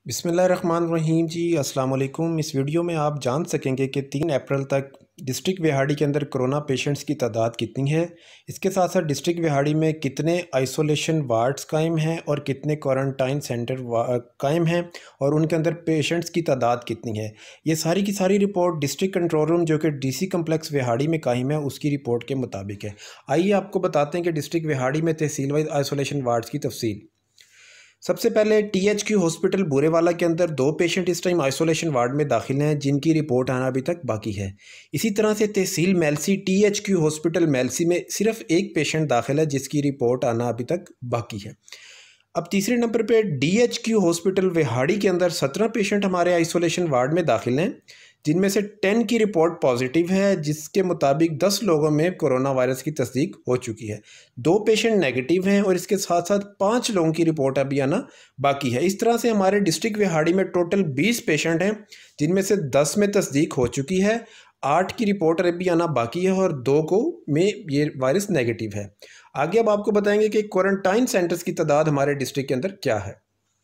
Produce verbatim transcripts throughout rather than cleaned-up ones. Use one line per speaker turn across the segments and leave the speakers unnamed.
बिस्मिल्लाहिर्रहमानिर्रहीम जी, अस्सलाम वालेकुम। इस वीडियो में आप जान सकेंगे कि तीन अप्रैल तक डिस्ट्रिक्ट विहाड़ी के अंदर कोरोना पेशेंट्स की तादाद कितनी है। इसके साथ साथ डिस्ट्रिक्ट विहाड़ी में कितने आइसोलेशन वार्ड्स कायम हैं और कितने क्वारंटाइन सेंटर कायम हैं और उनके अंदर पेशेंट्स की तादाद कितनी है। ये सारी की सारी रिपोर्ट डिस्ट्रिक्ट कंट्रोल रूम जो कि डीसी कम्प्लेक्स विहाड़ी में कायम है उसकी रिपोर्ट के मुताबिक है। आइए आपको बताते हैं कि डिस्ट्रिक्ट विहाड़ी में तहसील वाइज आइसोलेशन वार्ड्स की तफसील। सबसे पहले टीएचक्यू हॉस्पिटल बुरेवाला के अंदर दो पेशेंट इस टाइम आइसोलेशन वार्ड में दाखिल हैं जिनकी रिपोर्ट आना अभी तक बाकी है। इसी तरह से तहसील मेलसी टीएचक्यू हॉस्पिटल मेलसी में सिर्फ एक पेशेंट दाखिल है जिसकी रिपोर्ट आना अभी तक बाकी है। अब तीसरे नंबर पे डीएचक्यू हॉस्पिटल विहाड़ी के अंदर सत्रह पेशेंट हमारे आइसोलेशन वार्ड में दाखिल हैं जिनमें से टेन की रिपोर्ट पॉजिटिव है, जिसके मुताबिक दस लोगों में कोरोना वायरस की तस्दीक हो चुकी है। दो पेशेंट नेगेटिव हैं और इसके साथ साथ पाँच लोगों की रिपोर्ट अभी आना बाकी है। इस तरह से हमारे डिस्ट्रिक्ट विहाड़ी में टोटल बीस पेशेंट हैं जिनमें से दस में तस्दीक हो चुकी है, आठ की रिपोर्ट अभी आना बाकी है और दो को में ये वायरस नेगेटिव है। आगे अब आपको बताएंगे कि क्वारंटाइन सेंटर्स की तादाद हमारे डिस्ट्रिक्ट के अंदर क्या है।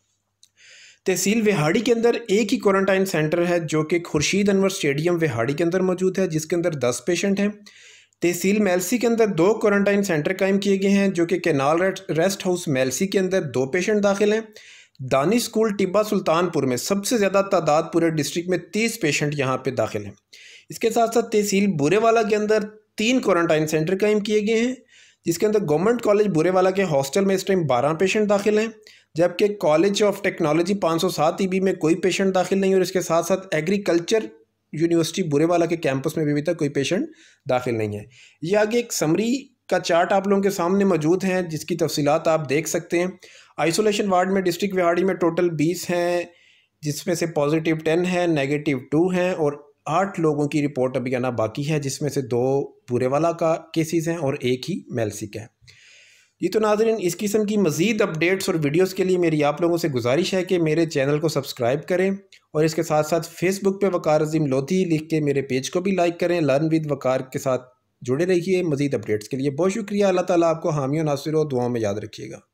तहसील विहाड़ी के अंदर एक ही क्वारंटाइन सेंटर है जो कि खुर्शीद अनवर स्टेडियम विहाड़ी के अंदर मौजूद है जिसके अंदर दस पेशेंट हैं। तहसील मेलसी के अंदर दो क्वारंटाइन सेंटर कायम किए गए हैं जो कि कैनाल रेस्ट हाउस मेलसी के अंदर दो पेशेंट दाखिल हैं। दानी स्कूल टिब्बा सुल्तानपुर में सबसे ज़्यादा तादाद पूरे डिस्ट्रिक्ट में तीस पेशेंट यहाँ पे दाखिल हैं। इसके साथ साथ तहसील बुरेवाला के अंदर तीन क्वारंटाइन सेंटर कायम किए गए हैं जिसके अंदर गवर्नमेंट कॉलेज बुरेवाला के हॉस्टल में इस टाइम बारह पेशेंट दाखिल हैं, जबकि कॉलेज ऑफ टेक्नोलॉजी पाँच सौ सात ई बी में कोई पेशेंट दाखिल नहीं और इसके साथ साथ एग्रीकल्चर यूनिवर्सिटी बुरेवाला के कैंपस में भी अभी तक कोई पेशेंट दाखिल नहीं है। ये आगे एक समरी का चार्ट आप लोगों के सामने मौजूद है जिसकी तफसीलात आप देख सकते हैं। आइसोलेशन वार्ड में डिस्ट्रिक्ट विहाड़ी में टोटल बीस हैं जिसमें से पॉजिटिव टेन है, नेगेटिव टू हैं और आठ लोगों की रिपोर्ट अभी आना बाकी है जिसमें से दो बुरेवाला का केसेस हैं और एक ही मेलसी का है। ये तो नाज़रीन, इस किस्म की मज़ीद अपडेट्स और वीडियोस के लिए मेरी आप लोगों से गुजारिश है कि मेरे चैनल को सब्सक्राइब करें और इसके साथ साथ फेसबुक पे वकार अज़ीम लोधी लिख के मेरे पेज को भी लाइक करें। लर्न विद वकार के साथ जुड़े रहिए मज़ीद अपडेट्स के लिए। बहुत शुक्रिया। अल्लाह ताला आपको हामी और नासिर और दुआओं में याद रखिएगा।